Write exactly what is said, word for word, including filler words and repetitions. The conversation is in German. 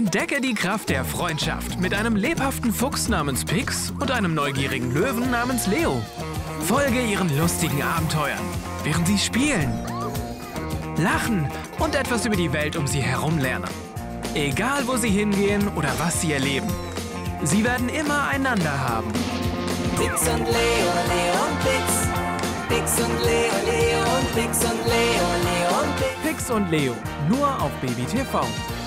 Entdecke die Kraft der Freundschaft mit einem lebhaften Fuchs namens Pix und einem neugierigen Löwen namens Leo. Folge ihren lustigen Abenteuern, während sie spielen, lachen und etwas über die Welt um sie herum lernen. Egal, wo sie hingehen oder was sie erleben, sie werden immer einander haben. Pix und Leo, Leo und Pix. Pix und Leo, Leo und Pix und Leo, Leo und Pix. Pix und Leo, nur auf Baby T V.